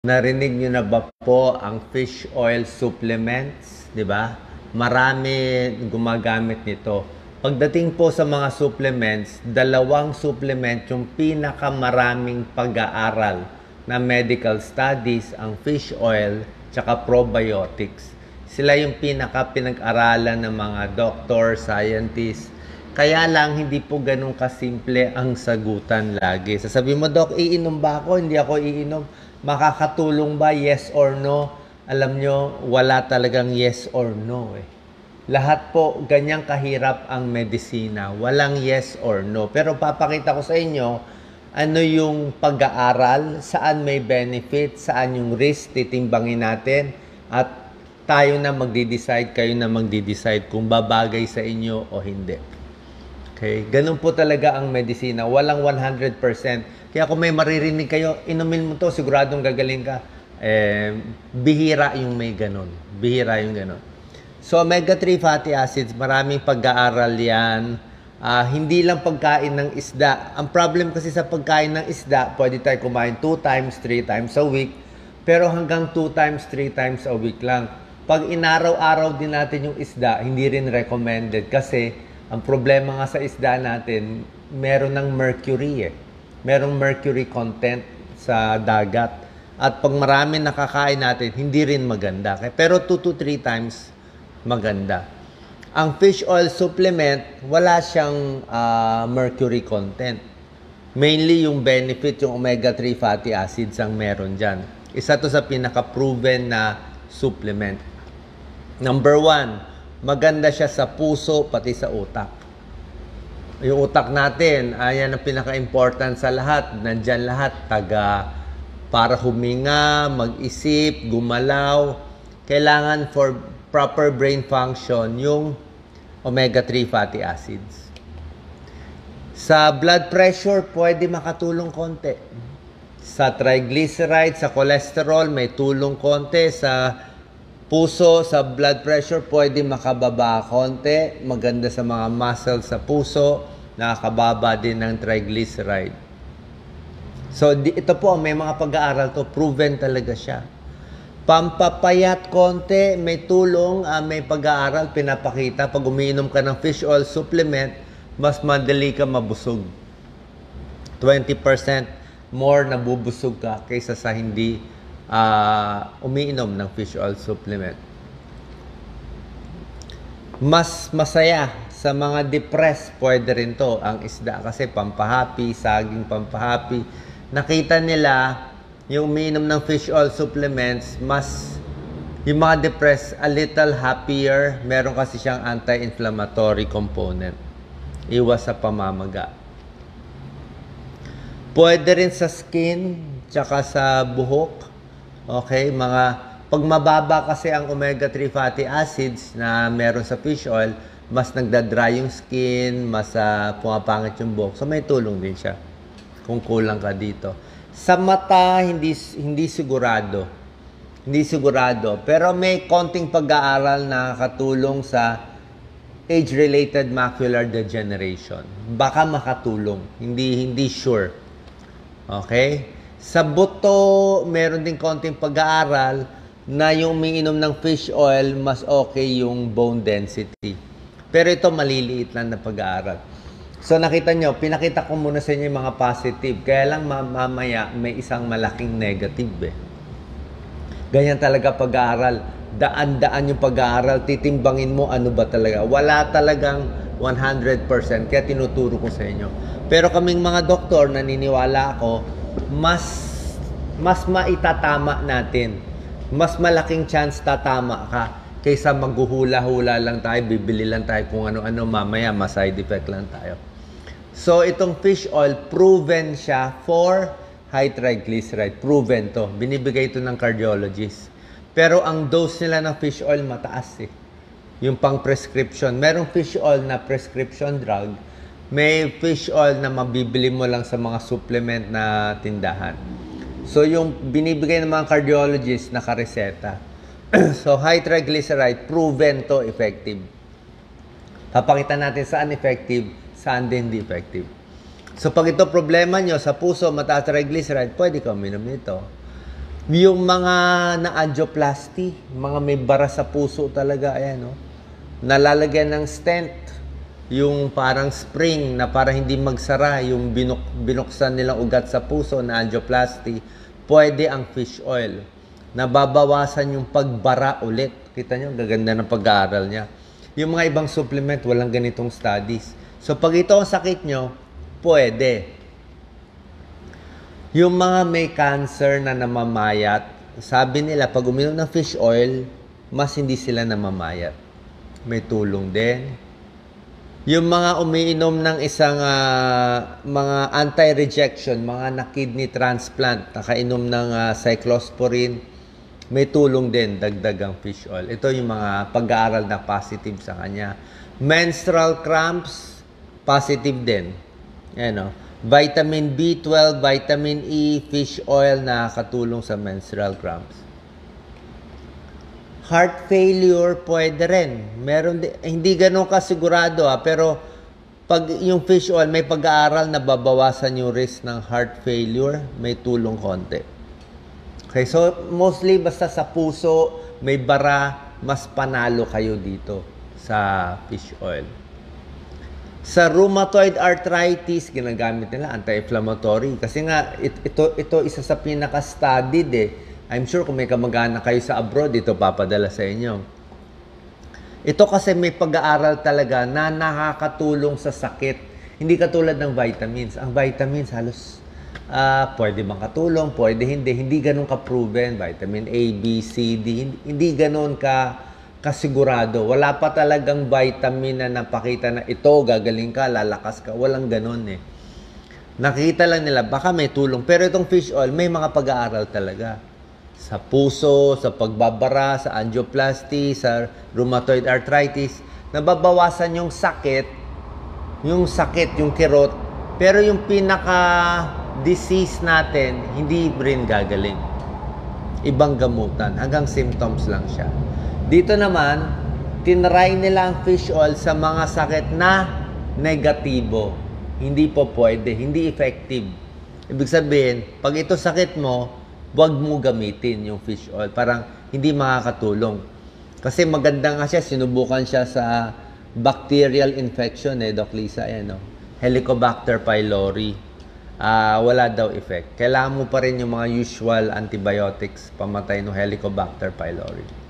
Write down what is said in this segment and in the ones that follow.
Narinig nyo na ba po ang fish oil supplements? Di ba? Marami gumagamit nito. Pagdating po sa mga supplements, dalawang supplement yung pinakamaraming pag-aaral na medical studies, ang fish oil tsaka probiotics. Sila yung pinag-aralan ng mga doctor, scientists. Kaya lang, hindi po ganun kasimple ang sagutan lagi. Sasabihin mo, Doc, iinom ba ako? Hindi ako iinom. Makakatulong ba? Yes or no? Alam nyo, wala talagang yes or no eh. Lahat po, ganyang kahirap ang medisina. Walang yes or no. Pero papakita ko sa inyo, ano yung pag-aaral, saan may benefit, saan yung risk, titimbangin natin. At tayo na magdi-decide, kayo na magdi-decide kung babagay sa inyo o hindi. Okay? Ganun po talaga ang medisina. Walang 100%. Kaya kung may maririnig kayo, inumin mo to, siguradong gagaling ka. Bihira yung may ganun. Bihira yung ganun. So, omega-3 fatty acids, maraming pag-aaral yan. Hindi lang pagkain ng isda. Ang problem kasi sa pagkain ng isda, pwede tayo kumain 2 times, 3 times a week. Pero hanggang 2 times, 3 times a week lang. Pag inaraw-araw din natin yung isda, hindi rin recommended. Kasi, ang problema nga sa isda natin, meron ng mercury eh. Merong mercury content sa dagat. At pag marami nakakain natin, hindi rin maganda. Pero 2 to 3 times maganda. Ang fish oil supplement, wala siyang mercury content. Mainly yung benefit, yung omega-3 fatty acids ang meron dyan. Isa to sa pinaka-proven na supplement. Number 1, maganda siya sa puso pati sa utak. Yung utak natin, ayan ang pinaka-important sa lahat. Nandyan lahat, para huminga, mag-isip, gumalaw. Kailangan for proper brain function yung omega-3 fatty acids. Sa blood pressure, pwede makatulong konti. Sa triglycerides, sa cholesterol, may tulong konti. Sa puso, sa blood pressure, pwede makababa konti. Maganda sa mga muscles sa puso. Nakakababa din ng triglyceride. So, ito po, may mga pag-aaral to. Proven talaga siya. Pampapayat konti, may tulong, may pag-aaral, pinapakita. Pag umiinom ka ng fish oil supplement, mas madali ka mabusog. 20% more nabubusog ka kaysa sa hindi umiinom ng fish oil supplement. Mas masaya sa mga depressed, pwede rin to ang isda kasi pampahappy, saging pampahappy. Nakita nila yung umiinom ng fish oil supplements, mas yung mga depressed, a little happier. Meron kasi siyang anti-inflammatory component. Iwas sa pamamaga. Pwede rin sa skin, tsaka sa buhok. Okay, pag mababa kasi ang omega-3 fatty acids na meron sa fish oil, mas nagda-dry yung skin, mas pumapangit yung buhok. So may tulong din siya kung kulang ka dito. Sa mata, hindi sigurado. Hindi sigurado. Pero may konting pag-aaral na katulong sa age-related macular degeneration. Baka makatulong. Hindi sure. Okay? Sa buto, meron din konting pag-aaral na yung umiinom ng fish oil, mas okay yung bone density. Pero ito, maliliit lang na pag-aaral. So, nakita nyo, pinakita ko muna sa inyo yung mga positive. Kaya lang mamaya, may isang malaking negative eh. Ganyan talaga pag-aaral. Daan-daan yung pag-aaral. Titimbangin mo ano ba talaga. Wala talagang 100%. Kaya tinuturo ko sa inyo. Pero kaming mga doktor, naniniwala ako, mas maitatama natin. Mas malaking chance tatama ka kaysa maghuhula-hula lang tayo, bibili lang tayo kung ano-ano, mamaya ma-side effect lang tayo. So, itong fish oil, proven siya for high triglyceride. Proven to. Binibigay ito ng cardiologist. Pero ang dose nila ng fish oil mataas eh. Yung pang prescription. Merong fish oil na prescription drug. May fish oil na mabibili mo lang sa mga supplement na tindahan. So, yung binibigay ng mga cardiologist nakareseta. So, high triglyceride, proven to effective. Papakita natin saan effective, saan din hindi effective. So, pag ito problema nyo sa puso, mataas triglyceride, pwede ka uminom nito. Yung mga na-angioplasty, mga may bara sa puso talaga, ayan, no? Nalalagyan ng stent, yung parang spring na para hindi magsara, yung binuksan nilang ugat sa puso na angioplasty, pwede ang fish oil. Nababawasan yung pagbara ulit. Kita nyo, gaganda ng pag-aaral niya. Yung mga ibang supplement, walang ganitong studies. So, pag ito ang sakit nyo, pwede. Yung mga may cancer na namamayat, sabi nila, pag uminom ng fish oil, mas hindi sila namamayat. May tulong din. Yung mga umiinom ng isang mga anti-rejection, mga na-kidney transplant, nakainom ng cyclosporine, may tulong din, dagdag ang fish oil. Ito yung mga pag-aaral na positive sa kanya. Menstrual cramps, positive din. Ayan, no? Vitamin B12, vitamin E, fish oil na nakakatulong sa menstrual cramps. Heart failure, pwede rin. Meron hindi ganun kasigurado pero pag yung fish oil, may pag-aaral na babawasan yung risk ng heart failure, may tulong konti. Okay, so mostly basta sa puso, may bara, mas panalo kayo dito sa fish oil. Sa rheumatoid arthritis, ginagamit nila anti-inflammatory. Kasi nga, ito isa sa pinaka-studied I'm sure kung may kamag-anak kayo sa abroad, ito papadala sa inyo. Ito kasi may pag-aaral talaga na nakakatulong sa sakit. Hindi katulad ng vitamins. Ang vitamins halos pwede bang katulong, pwede hindi. Hindi ganun ka-proven. Vitamin A, B, C, D. Hindi ganun kasigurado. Wala pa talagang vitamin na napakita na ito, gagaling ka, lalakas ka. Walang ganun Nakita lang nila, baka may tulong. Pero itong fish oil, may mga pag-aaral talaga. Sa puso, sa pagbabara, sa angioplasty, sa rheumatoid arthritis, nababawasan yung sakit, yung kirot, pero yung pinaka-disease natin, hindi rin gagaling. Ibang gamutan, hanggang symptoms lang siya. Dito naman, tinry nila ang fish oil sa mga sakit na negatibo. Hindi po pwede, hindi effective. Ibig sabihin, pag ito sakit mo, huwag mo gamitin yung fish oil. Parang hindi makakatulong. Kasi maganda nga siya, sinubukan siya sa bacterial infection Doc Lisa, Helicobacter pylori. Wala daw effect. Kailangan mo pa rin yung mga usual antibiotics pamatay ng Helicobacter pylori.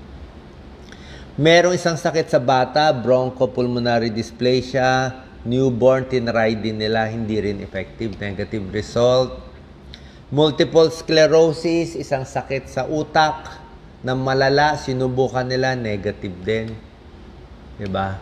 Merong isang sakit sa bata, bronchopulmonary dysplasia, newborn, tinry din nila, hindi rin effective, negative result. Multiple sclerosis, isang sakit sa utak na malala, sinubukan nila, negative din. Diba?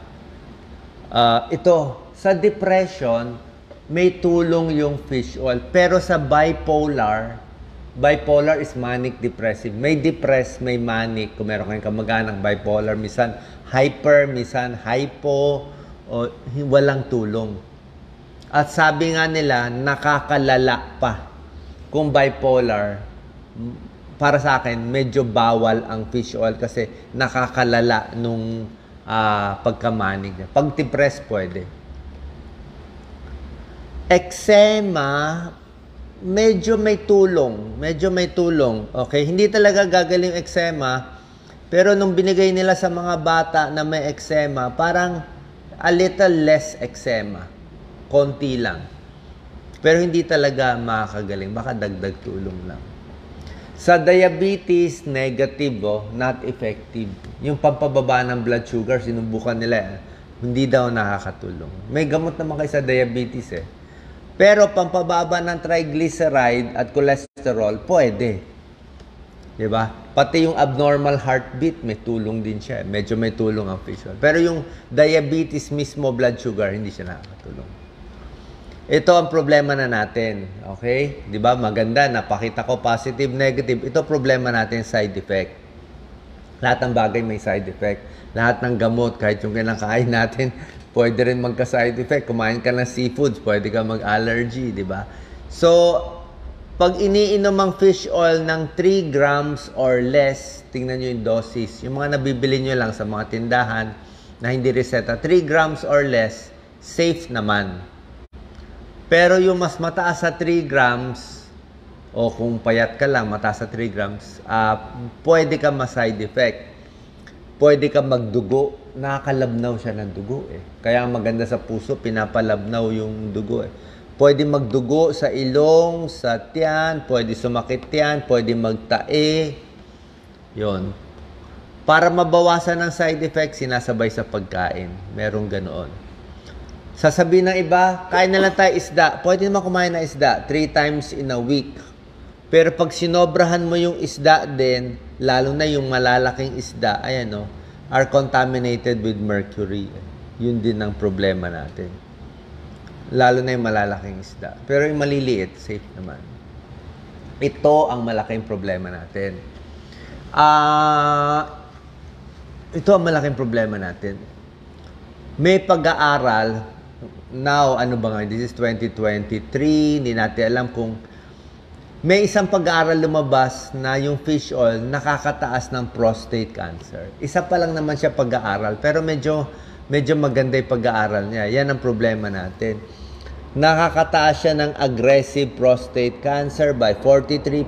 Ito, sa depression, may tulong yung fish oil. Pero sa bipolar is manic depressive. May depressed, may manic. Kung meron kayong kamag-anak bipolar, minsan hyper, minsan hypo, o walang tulong. At sabi nga nila, nakakalala pa. Kung bipolar, para sa akin, medyo bawal ang fish oil kasi nakakalala nung pagkamanig. Pag depressed, pwede. Eczema, medyo may tulong. Okay? Hindi talaga gagaling eczema. Pero nung binigay nila sa mga bata na may eczema, parang a little less eczema. Konti lang. Pero hindi talaga makakagaling. Baka dagdag tulong lang. Sa diabetes, negative, not effective. Yung pampababa ng blood sugar, sinubukan nila, hindi daw nakakatulong. May gamot naman kayo sa diabetes Pero pampababa ng triglyceride at cholesterol, pwede. Diba? Pati yung abnormal heartbeat, may tulong din siya. Medyo may tulong ang fish oil. Pero yung diabetes mismo, blood sugar, hindi siya nakakatulong. Ito ang problema na natin. Okay? Diba? Maganda, napakita ko positive, negative. Ito problema natin, side effect. Lahat ng bagay may side effect. Lahat ng gamot, kahit yung kinakain natin, pwede rin magka-side effect. Kumain ka ng seafoods, pwede ka mag-allergy, di ba? So, pag iniinom ang fish oil ng 3 grams or less, tingnan nyo yung dosis. Yung mga nabibili nyo lang sa mga tindahan na hindi reseta, 3 grams or less, safe naman. Pero yung mas mataas sa 3 grams, o kung payat ka lang, mataas sa 3 grams, pwede ka ma-side effect. Pwede ka magdugo, nakakalabnaw siya ng dugo eh. Kaya maganda sa puso, pinapalabnaw yung dugo eh. Pwede magdugo sa ilong, sa tiyan, pwede sumakit tiyan, pwede magtae. Yon. Para mabawasan ng side effects, sinasabay sa pagkain. Merong ganoon. Sasabihin ng iba, kain na lang tayo isda. Pwede naman kumain ng isda 3 times in a week. Pero pag sinobrahan mo yung isda din, lalo na yung malalaking isda, ayan o, are contaminated with mercury. Yun din ang problema natin. Lalo na yung malalaking isda. Pero yung maliliit, safe naman. Ito ang malaking problema natin. Ito ang malaking problema natin. May pag-aaral, now, ano ba nga, this is 2023, hindi natin alam kung may isang pag-aaral lumabas na yung fish oil nakakataas ng prostate cancer. Isa pa lang naman siya pag-aaral, pero medyo maganda yung pag-aaral niya. Yan ang problema natin. Nakakataas siya ng aggressive prostate cancer by 43%,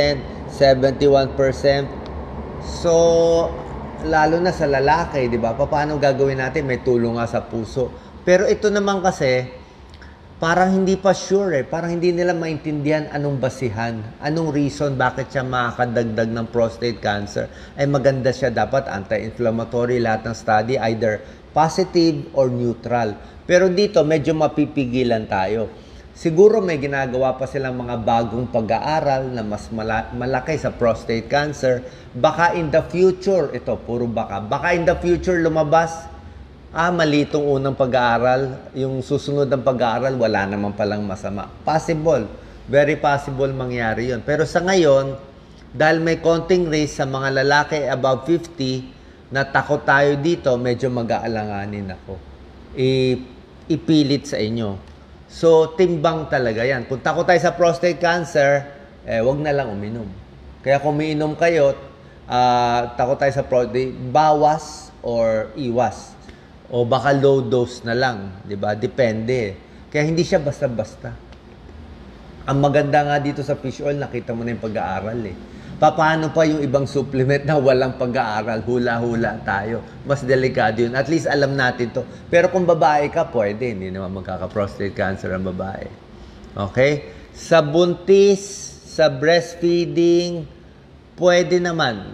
71%. So, lalo na sa lalaki, di ba? Paano gagawin natin? May tulong nga sa puso. Pero ito naman kasi, parang hindi pa sure eh. Parang hindi nila maintindihan anong basihan, anong reason bakit siya makakadagdag ng prostate cancer. Ay maganda siya, dapat anti-inflammatory lahat ng study, either positive or neutral. Pero dito, medyo mapipigilan tayo. Siguro may ginagawa pa silang mga bagong pag-aaral na mas malaki sa prostate cancer. Baka in the future, ito, puro baka in the future lumabas, mali itong unang pag-aaral. Yung susunod ng pag-aaral, wala naman palang masama. Possible. Very possible mangyari yun. Pero sa ngayon, dahil may konting risk sa mga lalaki above 50, na takot tayo dito, medyo mag-aalanganin ako. Ipilit sa inyo. So, timbang talaga yan. Kung takot tayo sa prostate cancer, wag na lang uminom. Kaya kung umiinom kayo, takot tayo sa prostate, bawas or iwas. O baka low dose na lang, 'di ba? Depende. Kaya hindi siya basta-basta. Ang maganda nga dito sa fish oil, nakita mo na yung pag-aaral eh. Paano pa yung ibang supplement na walang pag-aaral? Hula-hula tayo. Mas delikado yun. At least alam natin to. Pero kung babae ka, pwede. Hindi naman magkaka-prostate cancer ang babae. Okay? Sa buntis, sa breastfeeding, pwede naman.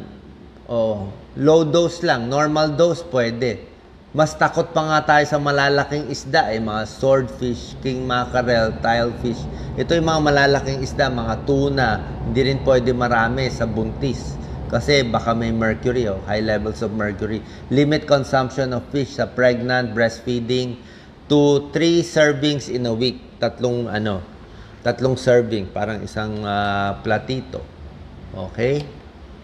Low dose lang. Normal dose, pwede. Mas takot pa nga tayo sa malalaking isda, mga swordfish, king mackerel, tilefish. Ito yung mga malalaking isda, mga tuna. Hindi rin pwede marami sa buntis. Kasi baka may mercury, high levels of mercury. Limit consumption of fish sa pregnant, breastfeeding, to 3 servings in a week. Tatlong serving, parang isang platito. Okay?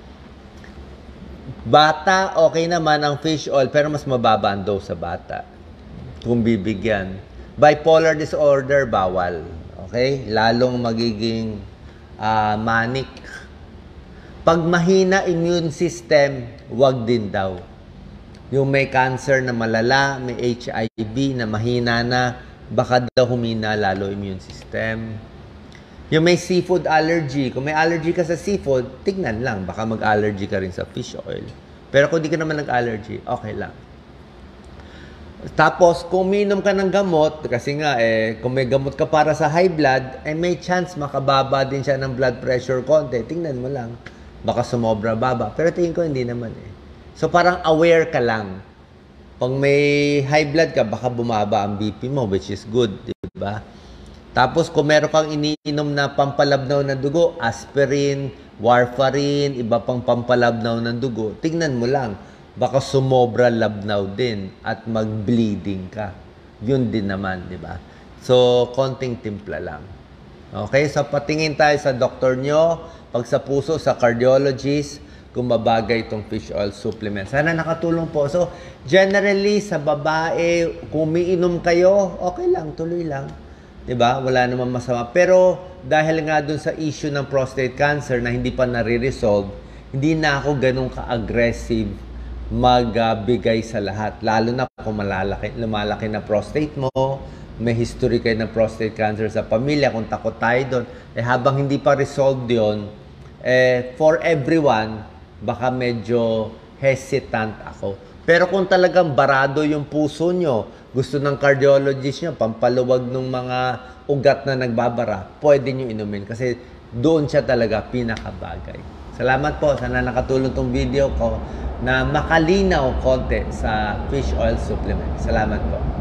Bata, okay naman ang fish oil, pero mas mababa ang dose sa bata. Kung bibigyan. Bipolar disorder, bawal. Okay? Lalong magiging manic. Pag mahina immune system, wag din daw. Yung may cancer na malala, may HIV na mahina na, baka daw humina lalo immune system. Yung may seafood allergy, kung may allergy ka sa seafood, tignan lang, baka mag-allergy ka rin sa fish oil. Pero kung di ka naman nag-allergy, okay lang. Tapos, kung uminom ka ng gamot, kasi nga, kung may gamot ka para sa high blood, may chance makababa din siya ng blood pressure konti. Tingnan mo lang. Baka sumobra baba. Pero tingin ko, hindi naman So, parang aware ka lang. Pag may high blood ka, baka bumaba ang BP mo, which is good, di ba? Tapos, kung meron kang iniinom na pampalabnaw ng dugo, aspirin, warfarin, iba pang pampalabnaw ng dugo, tingnan mo lang. Baka sumobra labnaw din at mag-bleeding ka. Yun din naman, di ba? So, konting timpla lang. Okay? So, patingin tayo sa doktor nyo, pag sa puso, sa cardiologist, kung mabagay itong fish oil supplement. Sana nakatulong po. So, generally, sa babae, kung umiinom kayo, okay lang, tuloy lang. Diba? Wala namang masama. Pero dahil nga dun sa issue ng prostate cancer na hindi pa nare-resolve, hindi na ako ganun ka-aggressive magbigay sa lahat. Lalo na kung lumalaki na prostate mo, may history kayo ng prostate cancer sa pamilya, kung takot tayo doon, habang hindi pa resolved yun, for everyone, baka medyo hesitant ako. Pero kung talagang barado yung puso nyo, gusto ng cardiologist nyo, pampaluwag ng mga ugat na nagbabara, pwede nyo inumin kasi doon siya talaga pinakabagay. Salamat po. Sana nakatulong tong video ko na makalinaw konti sa fish oil supplement. Salamat po.